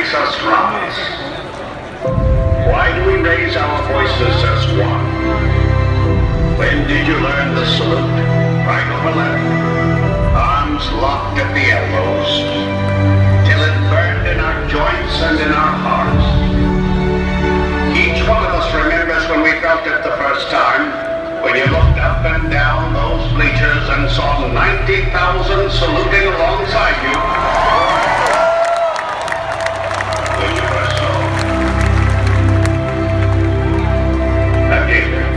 makes us rise? Why do we raise our voices as one? When did you learn the salute? Right over left. Arms locked at the elbows, till it burned in our joints and in our hearts. Each one of us remembers when we felt it the first time, when you looked up and down those bleachers and saw 90,000 saluting alongside you. When you first saw a Gator.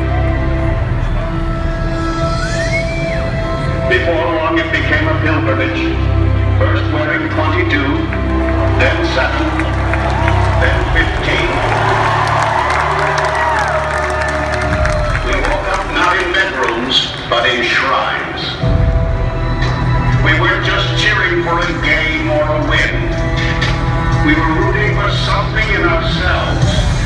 Before long it became a pilgrimage, first wearing 22, then 7, then 15. We woke up not in bedrooms, but in shrines. We weren't just cheering for a game or a win. We were rooting for something in ourselves.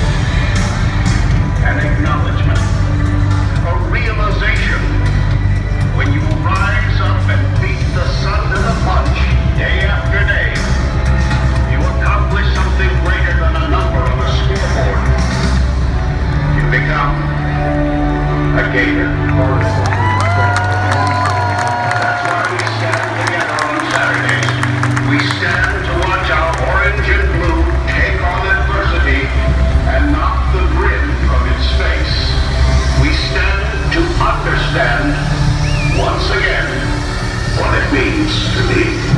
An acknowledgement, a realization. When you rise up and beat the sun to the punch, day after day, you accomplish something greater than a number on a scoreboard. You become a Gator. That's why we stand together on Saturdays. We stand to watch our orange and blue take on adversity and knock the grin from its face. We stand to understand once again what it means to be